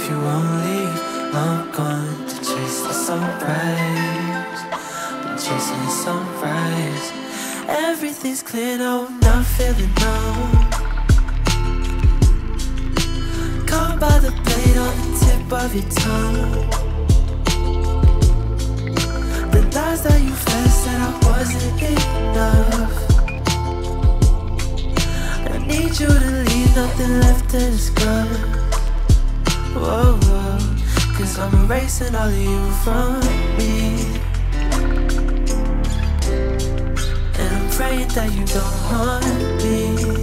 if you won't leave, I'm going to chase the sunrise. I'm chasing the sunrise. Everything's clear now, I'm not feeling numb. Caught by the blade on the tip of your tongue. The lies that you fed said I wasn't enough. I need you to leave, nothing left to discuss. Whoa, whoa, 'cause I'm erasing all of you from me. And I'm praying that you don't haunt me.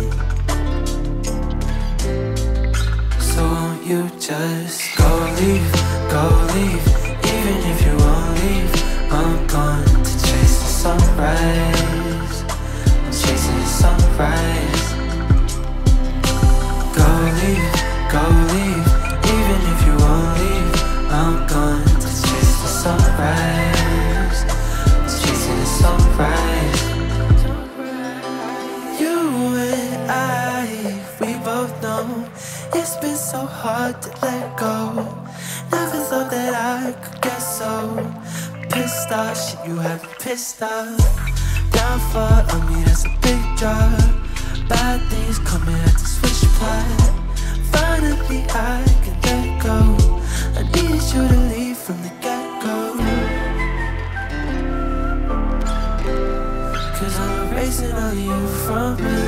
So won't you just go leave, go leave. Even if you won't leave, I'm going to chase the sunrise. I'm chasing the sunrise. Go leave, go leave. Even if you won't leave, I'm going to chase the sunrise. I'm chasing the sunrise. You and I, we both know it's been so hard to let go. Never thought that I could get so pissed off. Shit, you have me pissed off. Down for me, that's a big job. Bad things coming at the switch plot. Finally I can let go. I needed you to leave from the get-go. 'Cause I'm erasing all you from me.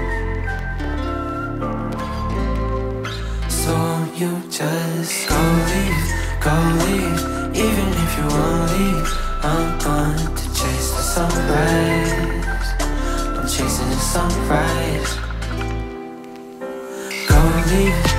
So won't you just go leave, go leave. Even if you won't leave, I'm going to chase the sunrise. I'm chasing the sunrise. Go leave.